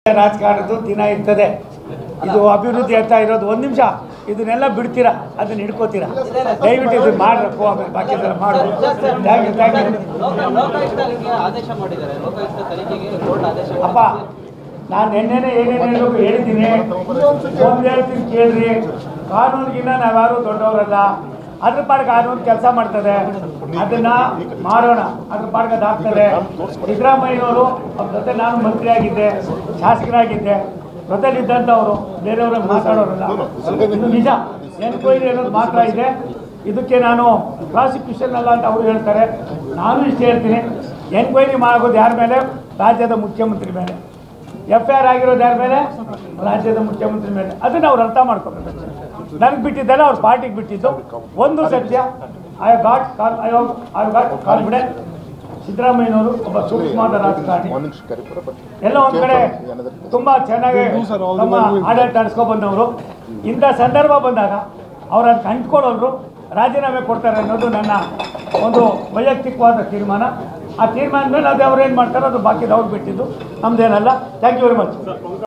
ರಾಜಕಾರಣದ್ದು ದಿನ ಇರ್ತದೆ. ಇದು ಅಭಿವೃದ್ಧಿ ಅಂತ ಇರೋದು. ಒಂದು ನಿಮಿಷ ಇದನ್ನೆಲ್ಲ ಬಿಡ್ತೀರಾ, ಅದನ್ನ ಹಿಡ್ಕೋತೀರಾ? ದಯವಿಟ್ಟು ಇದು ಮಾಡ್ರಪ್ಪ, ಆಮೇಲೆ ಬಾಕಿ ಎಲ್ಲ ಮಾಡೋದು. ಅಪ್ಪ, ನಾನು ನಿನ್ನೆನೇ ಏನೇನು ಹೇಳಿದ್ದೀನಿ, ಒಂದು ಹೇಳ್ತೀನಿ ಕೇಳ್ರಿ. ಕಾನೂನಿಗಿನ್ನ ನಾವ್ಯಾರು ದೊಡ್ಡವರಲ್ಲ. ಅದ್ರ ಪಾಡ್ಗೆ ಕಾನೂನು ಕೆಲಸ ಮಾಡ್ತದೆ, ಅದನ್ನ ಮಾಡೋಣ. ಅದ್ರ ಪಾಡ್ಗೆ ಅದಾಗ್ತದೆ. ಸಿದ್ದರಾಮಯ್ಯನವರು ಅವ್ರ ಜೊತೆ ನಾನು ಮಂತ್ರಿ ಆಗಿದ್ದೆ, ಶಾಸಕರಾಗಿದ್ದೆ, ಜೊತೆಲಿದ್ದಂಥವರು ಬೇರೆಯವ್ರ ಮಾತಾಡೋರಲ್ಲ. ಇದು ನಿಜ. ಎನ್ಕ್ವೈರಿ ಅನ್ನೋದು ಮಾತ್ರ ಇದೆ. ಇದಕ್ಕೆ ನಾನು ಪ್ರಾಸಿಕ್ಯೂಷನ್ ಅಲ್ಲ ಅಂತ ಅವರು ಹೇಳ್ತಾರೆ. ನಾನು ಇಷ್ಟು ಹೇಳ್ತೀನಿ, ಎನ್ಕ್ವೈರಿ ಮಾಡೋದು ಯಾರ ಮೇಲೆ? ರಾಜ್ಯದ ಮುಖ್ಯಮಂತ್ರಿ ಮೇಲೆ. FIR ಆಗಿರೋದು ಯಾರ ಮೇಲೆ? ರಾಜ್ಯದ ಮುಖ್ಯಮಂತ್ರಿ ಮೇಲೆ. ಅದನ್ನು ಅವ್ರು ಅರ್ಥ ಮಾಡ್ಕೋಬೇಕು. ನನಗೆ ಬಿಟ್ಟಿದ್ದಲ್ಲ, ಅವ್ರ ಪಾರ್ಟಿಗೆ ಬಿಟ್ಟಿದ್ದು. ಒಂದು ಸತ್ಯ, ಐ ಗಾಟ್ ಕಾನ್ಫಿಡೆನ್ಸ್. ಸಿದ್ದರಾಮಯ್ಯನವರು ಒಬ್ಬ ಸೂಕ್ಷ್ಮವಾದ ರಾಜಕಾರಣಿ. ಎಲ್ಲ ಒಂದು ಕಡೆ ತುಂಬ ಚೆನ್ನಾಗಿ ನಮ್ಮ ಆಡಳಿತ ನಡೆಸ್ಕೊ ಬಂದವರು. ಇಂಥ ಸಂದರ್ಭ ಬಂದಾಗ ಅವ್ರು ಅದಕ್ಕೆ ಅಂಟ್ಕೊಳ್ಳೋರು ರಾಜೀನಾಮೆ ಕೊಡ್ತಾರೆ ಅನ್ನೋದು ನನ್ನ ಒಂದು ವೈಯಕ್ತಿಕವಾದ ತೀರ್ಮಾನ. ಆ ತೀರ್ಮಾನದ ಮೇಲೆ ಅದು ಅವ್ರು ಏನು ಮಾಡ್ತಾರೋ ಅದು ಬಾಕಿದವ್ರು ಬಿಟ್ಟಿದ್ದು, ನಮ್ದೇನಲ್ಲ. Thank you very much.